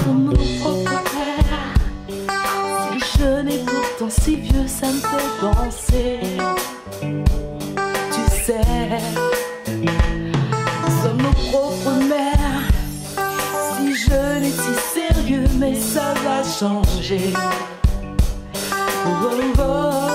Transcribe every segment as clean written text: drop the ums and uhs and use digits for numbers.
sommes nos propres pères. Si jeune et pourtant si vieux, ça me fait penser. Tu sais, nous sommes nos propres mères. Si jeune et si sérieux, mais ça va changer. Oh, oh, oh,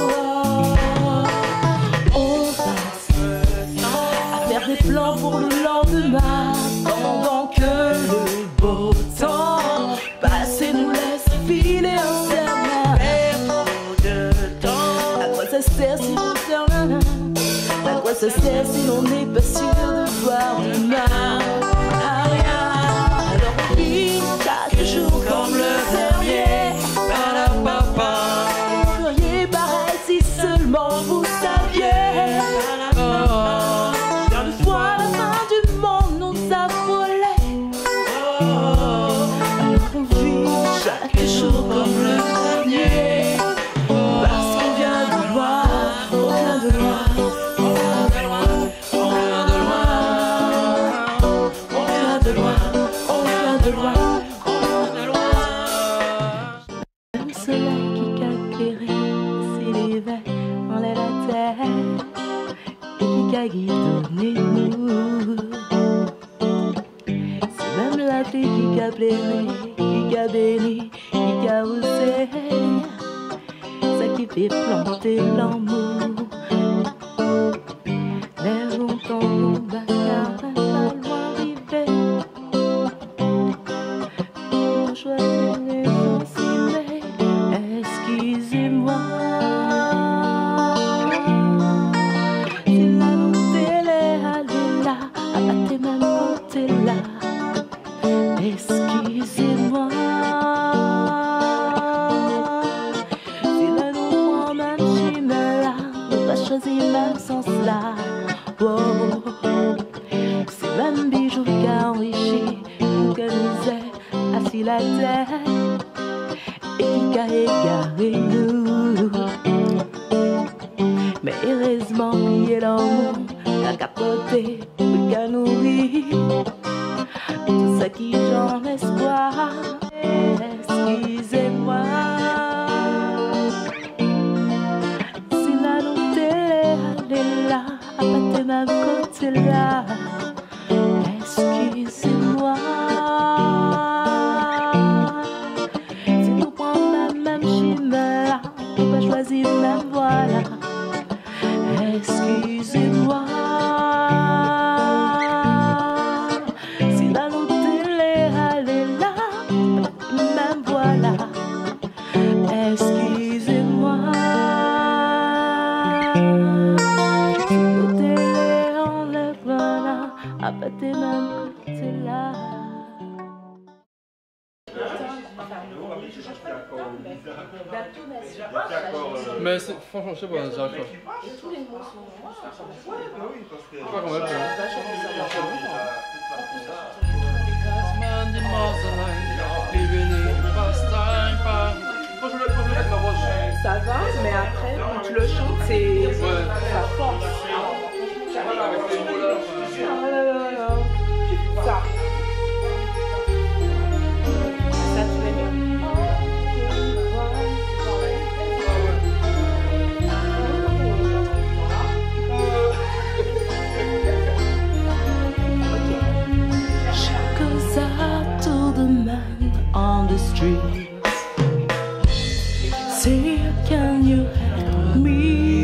oh. On passe à faire des plans pour le lendemain, pendant que le beau temps passe et nous laisse filer un certain de temps. À quoi ça sert si on ferme la main? À quoi ça sert si l'on n'est pas sûr de voir demain? À rien. Alors on vit chaque jour comme le dernier. Vous feriez pareil si seulement vous saviez. Une fois la fin du monde nous affolait. Alors on vit chaque jour comme le dernier. Parce qu'on vient de loin, on vient de loin, on vient de loin, on vient de loin, on vient de loin, on vient de loin, on vient de loin. Le soleil qui caquerait, c'est l'hiver, on est la terre, et qui guidonne-nous. C'est même la pluie qui a pleuré, qui a béni, qui a osé. Ça qui fait planter l'amour. Mais longtemps nous bagarre, pas loin d'arriver. On choisit les sentiments. Excusez-moi. Si la télé allait là, abattez même côté là. Excusez-moi. Choisis même sens là, oh. C'est même bijou qui a enrichi que misère assis la terre et qui a égaré nous. Mais heureusement il est l'amour qu'a capoté, qu'a nourri tout ça qui j'en espoir. Excusez-moi. Là, à partir d'un côté là, excusez-moi. Si nous prenons la même chemin là, on va choisir même voilà. Excusez-moi. Si la route elle est là, même voilà. Excusez-moi. Abattez même côté là. Mais franchement, je sais pas, j'arrive pas. Tous les mots sont Pas quand même. Ça va, mais après, quand tu le chantes, c'est ça force. Ça. Ça, tu l'aimes bien. Goes out to the man on the street. Say, can you help me?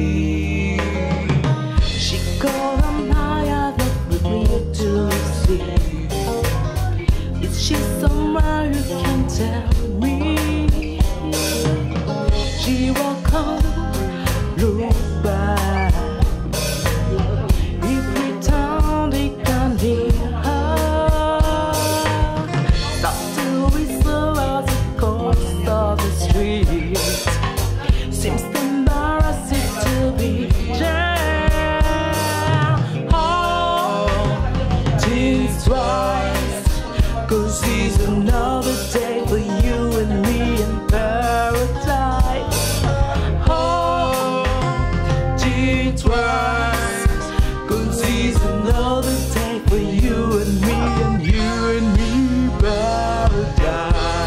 She called on higher than we need to see. Is she somewhere you can tell me? She won't come, look back. He pretend he can't hear her. Stop to whistle as he goes off the street. Seems embarrassing to be there. Oh, think twice, 'cause it's another day for you and me in paradise. Oh, think twice, 'cause it's another day for you and me paradise.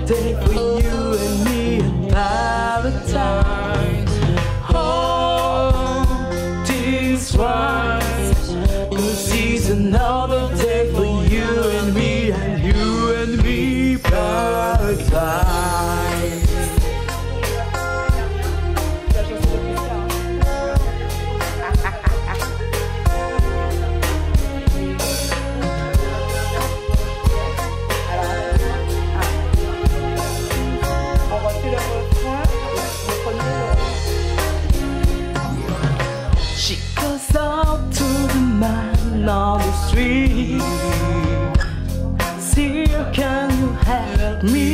day for you and me in paradise. Oh, this wise, 'cause it's another day for you and me paradise. She goes out to the man on the street. Sir, can you help me?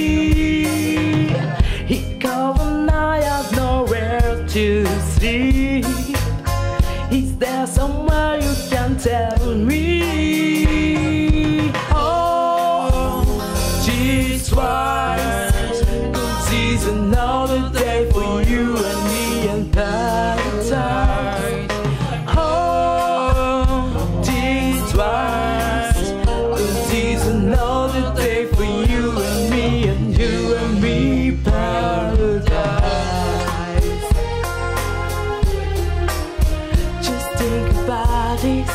He called and I have nowhere to sleep. Is there somewhere you can tell me? Oh, she's wise, 'cause it's another day for you and me in paradise. Oh, she's wise, 'cause it's another day for you and me paradise. Just think about this.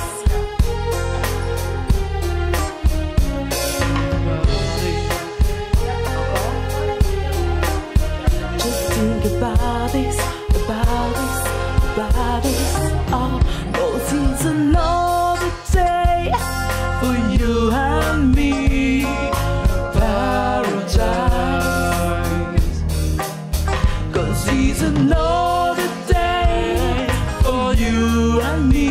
Just think about this, about this, about this. Oh, 'cause it's another day for you and me, paradise. 'Cause it's another day for you and me,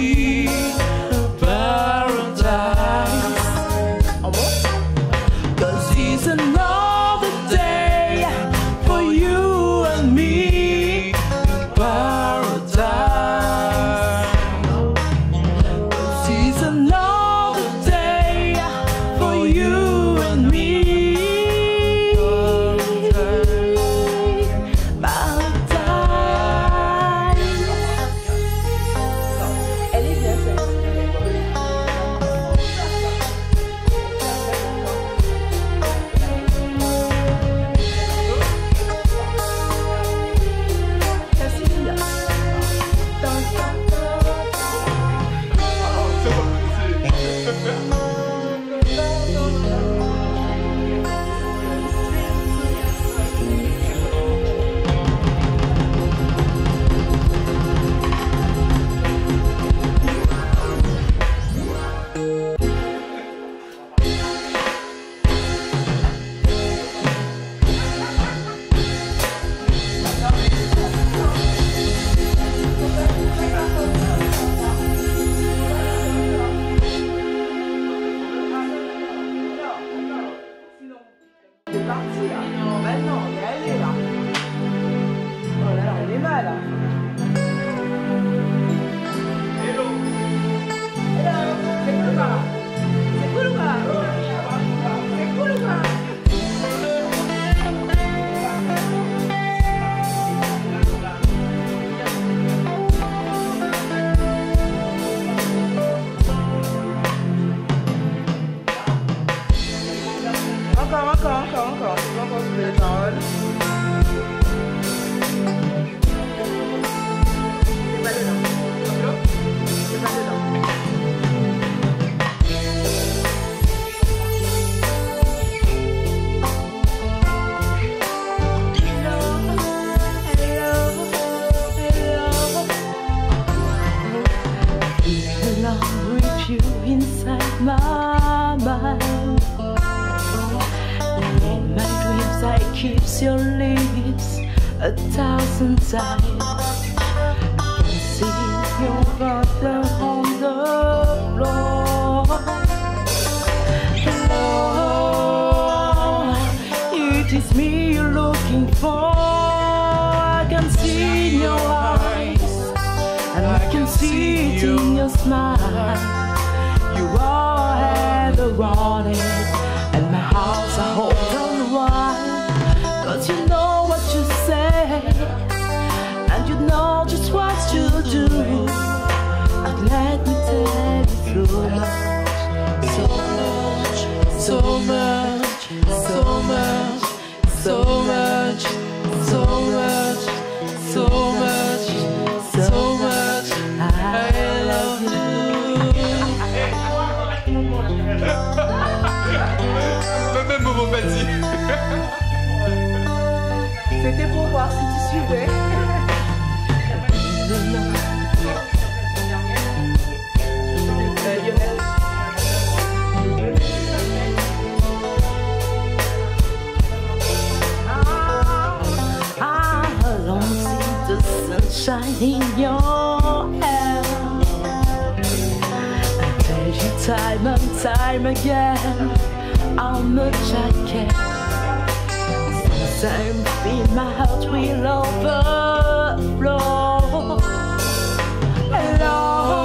paradise. 'Cause it's another day for you and me, paradise. 'Cause it's another day for you and me, paradise. Elle est bien celle-ci. C'est parti là. Maintenant, on est allé là. Oh là là, on est mal là. Hello. Hello. C'est cool ou pas? C'est cool ou pas? C'est cool ou pas? Encore. C'est pas pour les paroles. C'est pas dedans. C'est pas dedans. Love with you inside my mind. In my dreams I kiss your lips 1,000 times. I can see your brother on the floor. Hello, it is me you're looking for. I can see in your eyes, and I can see it in your smile. You all had a warning, and my heart's a open wide. 'Cause you know what you say, and you know just what you do. And let me tell you so much, so much, so much, so much. so much, so much, so much, so much. I love you. Même moment pas dit. C'était pour voir si tu suivais. I don't see the sunshine in your hair. I tell you time and time again how much I care. Sometimes feel my heart will overflow. Hello,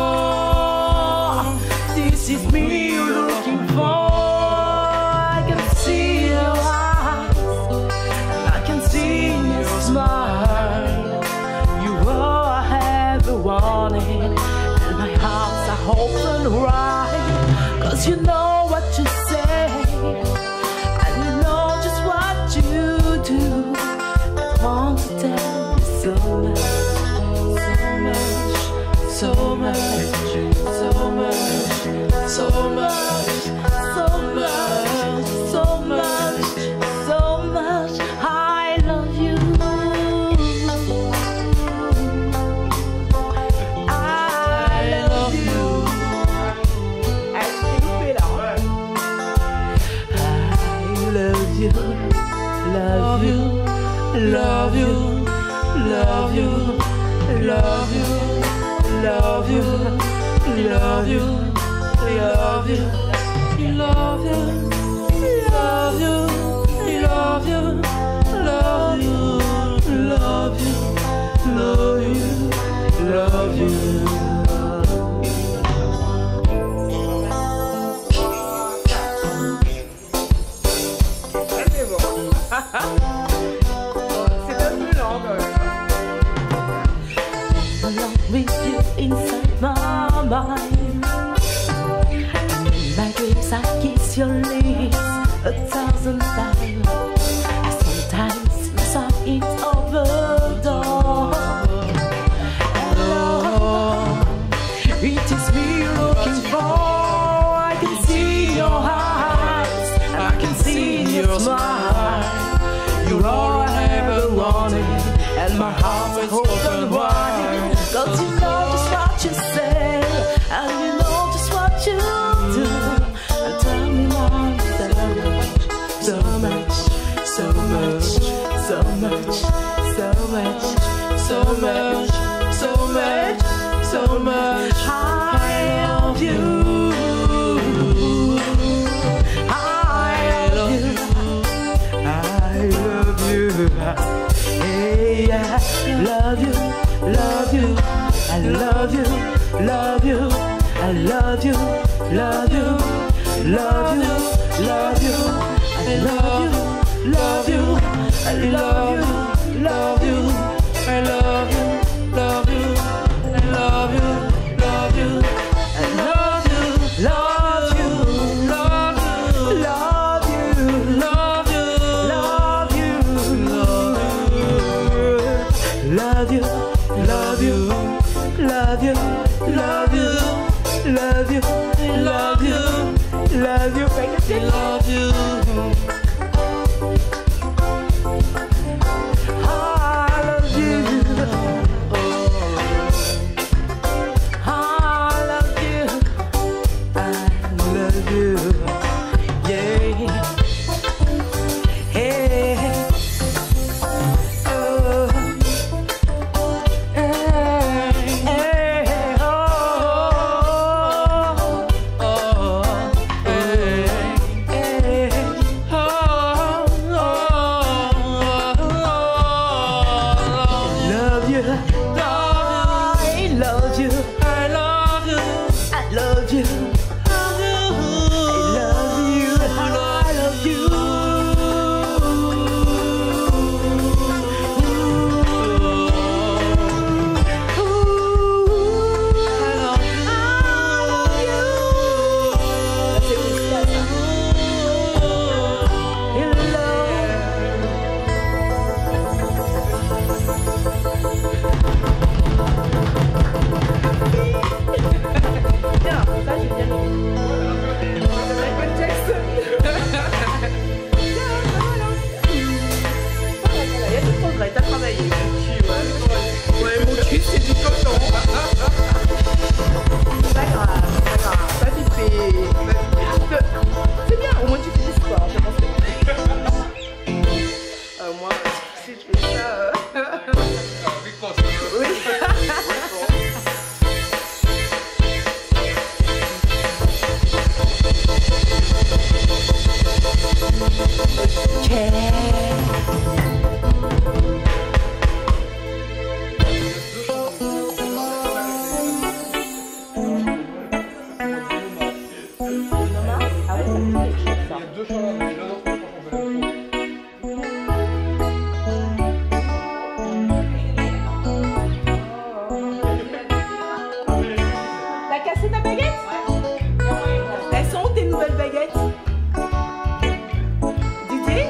this is me you're looking for. I can see your eyes, and I can see your smile. You all I ever wanted, and my heart's open wide. 'Cause you know what you say, and you know just what you do. I want to tell you so much, so much, so much, so much, so much, so much, so much. I love you. I love you. Est-ce que vous faites là? I love you, love you, love you, love you, love you, love you, love you, love you, love you, love you, love you, love you, love you, love you, love you. C'est bon. C'est un peu lent quand même. Along with you inside my mind, and in my dreams I kiss your lips 1,000 times. Sometimes it's like it's overdone. Hello, it is me you're looking for. I can see your eyes, and I can see your smile. You're all I ever wanted, and my heart is open wide. 'Cause you know just what you say, and you know just what you do. And tell me more, so much, so much, so much, so much, so much, so much, so much. I love you. I love you. I love you. Hey, yeah. Love you, love you. I love you, love you. I love you, love you, love you, love you. I love you, love you. I love you, love you. I love you, love you. I love you, love you. I love you, love you, love you, love you, love you, love you, love you, love you, love you, love you, love you, love you, love you. Il y a deux choix là, mais l'un d'entre eux, franchement, T'as cassé ta baguette? Elles sont où tes nouvelles baguettes? Didier?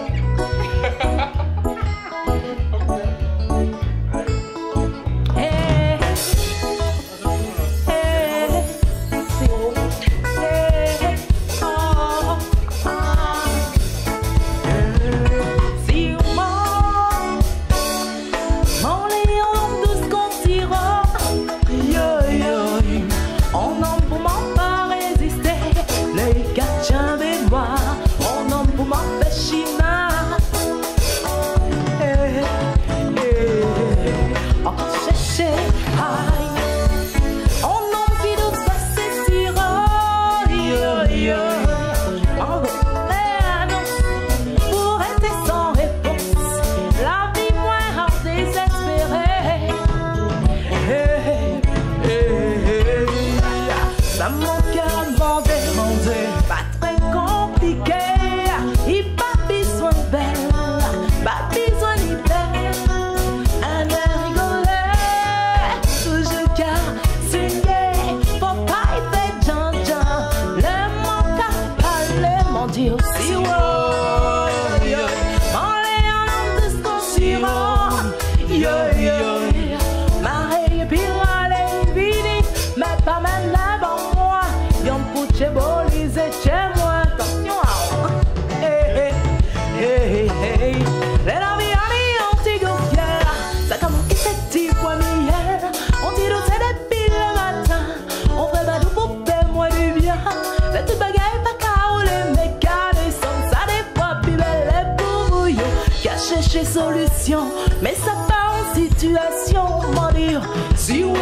Chercher solution, mais ça part en situation, m'en dire si ouais,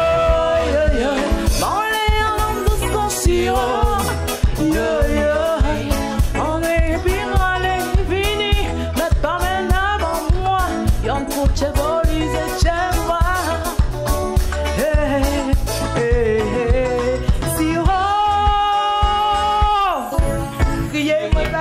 m'en l'air en douce qu'on sirop, on est pire, on est fini, mais pas maintenant avant moi, y'en faut que volise et moi, sirop, criez-moi là.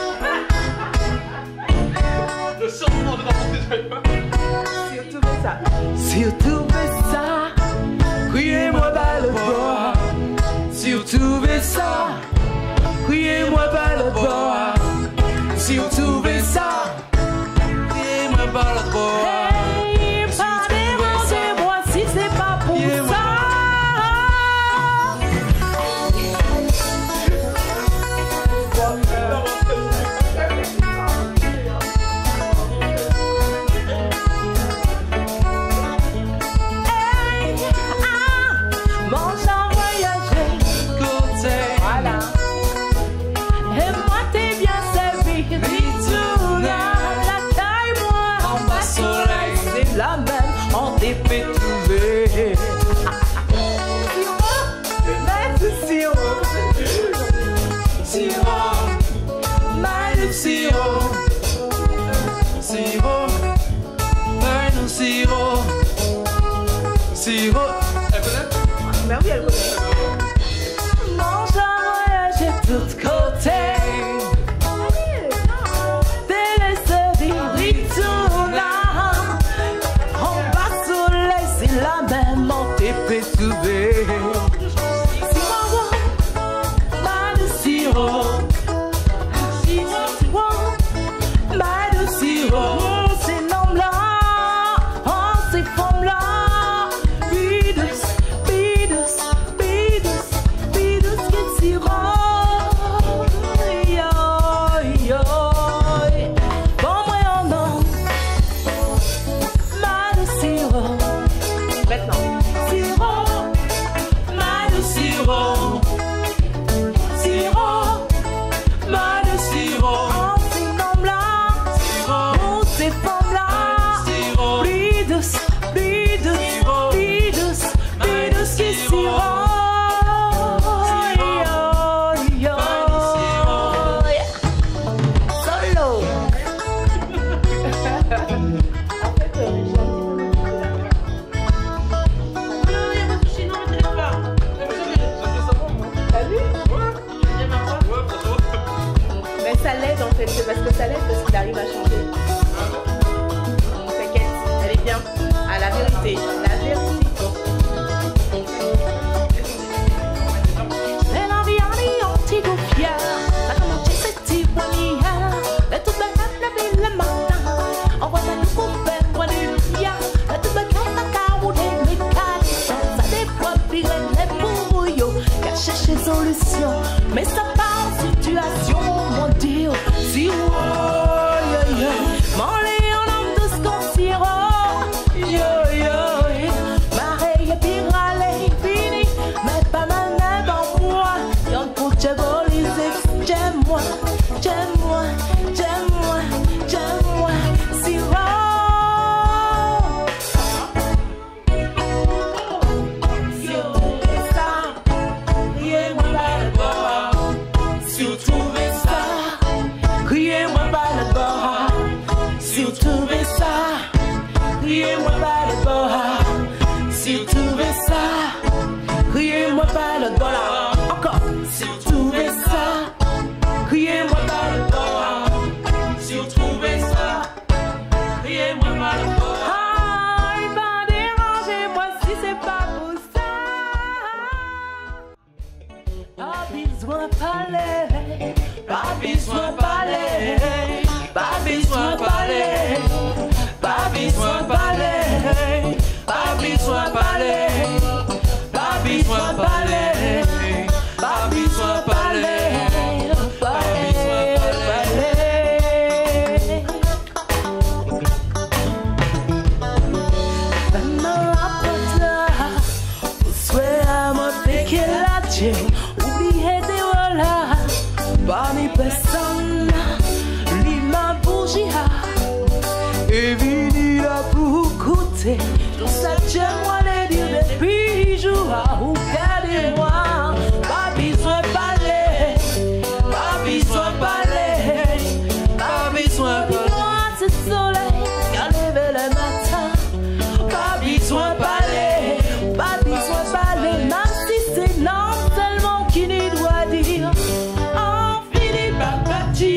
Surtout ça, criez-moi pas le bois. Surtout ça, criez-moi pas le bois. Surtout ça, criez-moi pas le bois. Hey, pas demandez-moi si c'est pas pour ça. Et moi t'es bien servi. ça l'aide en fait, c'est parce que ça l'aide parce qu'il arrive à chanter. T'inquiète, elle est bien. À la vérité, la vérité. Chercher solution, mais ça part situation, mon Dieu. Si m'en on homme de ce qu'on tire, marée et puis râler, fini, mais pas ma nez dans moi. Y'en pour te voler, j'aime-moi, j'aime-moi, j'aime-moi, j'aime-moi, si criez-moi pas le bord, si vous trouvez ça, criez-moi pas le bord, encore, si vous trouvez ça, criez-moi pas le bord, si vous trouvez ça, criez-moi pas le bord. Ah, il va déranger moi si c'est pas pour ça. Pas besoin de parler, pas besoin de parler, pas besoin de parler. Pas besoin de parler, pas besoin de parler, pas besoin de parler, pas besoin de parler, pas besoin de parler. Maman rapporteur, vous souhaitez à moi péquer la tien, oubliez des voilà, parmi personne, l'ima bougie. Et vini là pour écouter tout ça, tiens-moi les dire depuis jour ou regardez-moi. Pas besoin de parler, pas besoin de parler, pas besoin de parler. Ce soleil qui a levé le matin, pas besoin de parler, pas besoin de parler, même si c'est non seulement qui n'y doit dire. On finit par partir.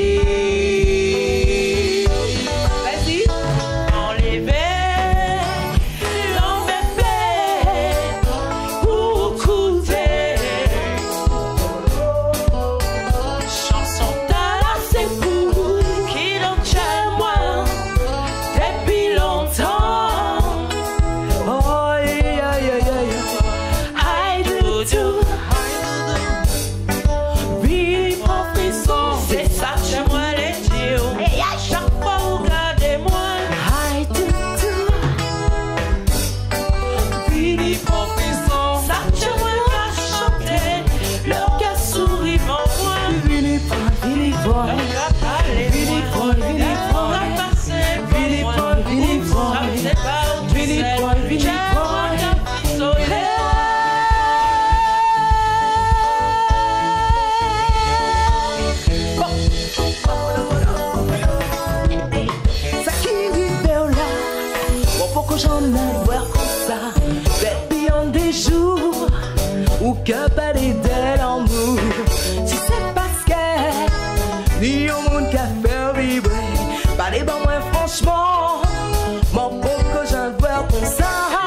J'en ai voir comme ça, baby en des jours ou que pas des l'amour. Si c'est parce que ni au monde qui a fait vibrer, pas les bons moins franchement, mon pauvre que j'en vois comme ça.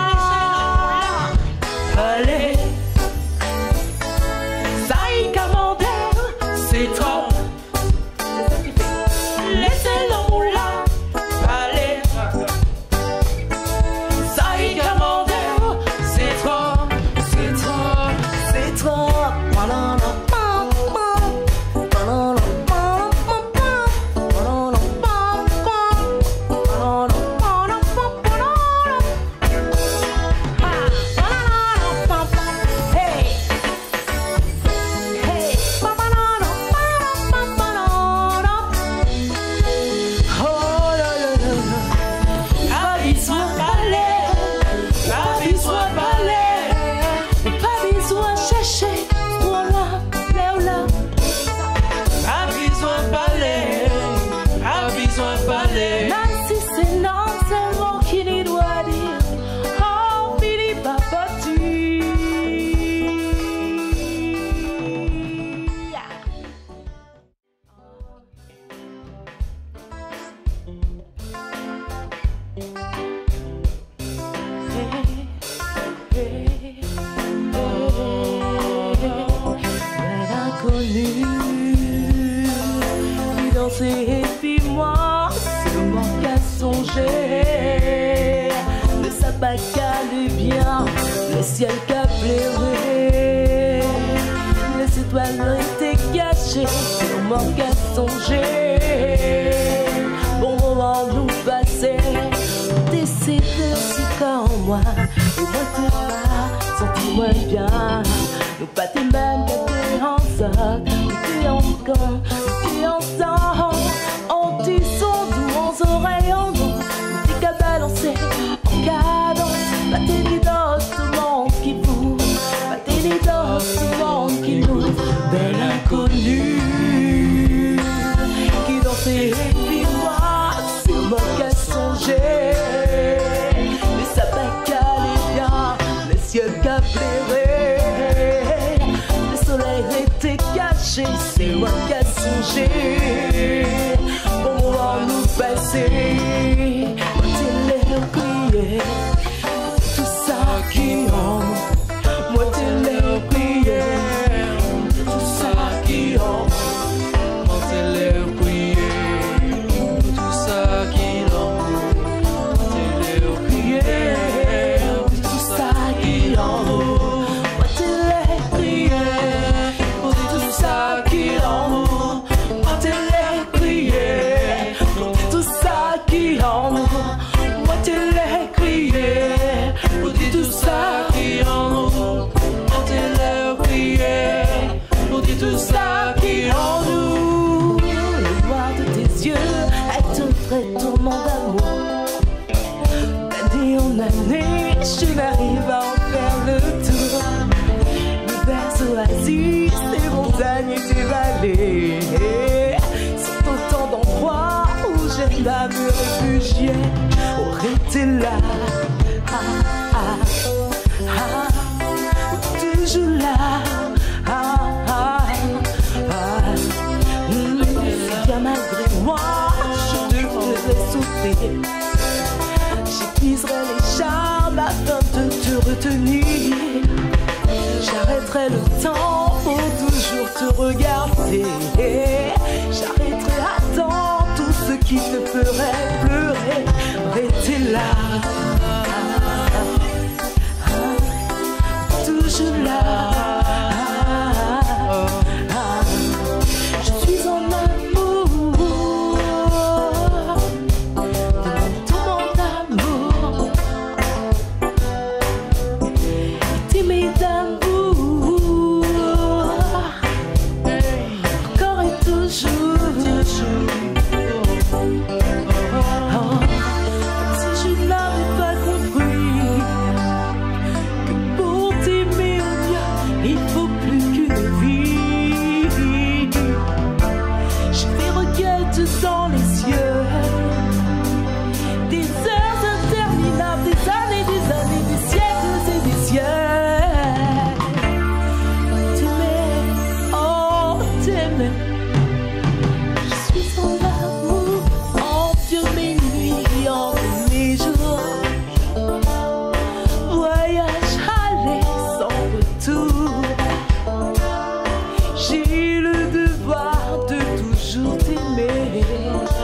Allez, ça y commander, c'est trop. Laissez l'amour là, allez. danser. Et puis moi, c'est moi qu'à songer. Le sabbat calait bien, le ciel qu'a pleuré. Les étoiles étaient cachées, c'est moi qu'à songer. Bon moment nous passer, décédé aussi comme moi. Et moi t'es pas, senti-moi bien. Nous pas tes mêmes gâtés en sac, t'es en camp, t'es ensemble. On dit son doux, on oreilles en nous, t'es qu'à balancer en cadence. Pas tes leaders, tout le monde qui bouge, pas tes leaders, tout le monde qui nous. Belle inconnue qui dansait et puis moi, c'est moi qu'à songer. Les sapins calaient bien, les cieux qu'a flairé. Le soleil était caché, c'est moi qu'à songer. Bon moment nous passer, quand il est crié, tout ça qui en moi t'es l'air crié, tout ça qui en moi t'es l'air crié, tout ça qui en moi t'es l'air crié, tout ça qui en moi t'es l'air crié, tout ça qui en moi t'es l'air crié, tout ça qui en moi t'es l'air crié, tout ça qui en tout ça qui en nous. Le noir de tes yeux est un vrai tourment d'amour. D'année en année, je n'arrive à en faire le tour. L'hiver oasis, ces montagnes et ces vallées sont autant d'endroits où j'aime à me réfugier. Aurais-tu là, toujours là. Malgré moi, je devrais souffrir. J'épuiserai les charmes afin de te retenir. J'arrêterai le temps pour toujours te regarder. J'arrêterai à temps tout ce qui te ferait pleurer. Restez là, toujours là. Dans les cieux, des heures interminables, des années, des siècles et des siècles. T'aimer, oh t'aimer, je suis en amour, en Dieu mes nuits, en mes jours. Voyage aller sans retour. J'ai le devoir de toujours t'aimer.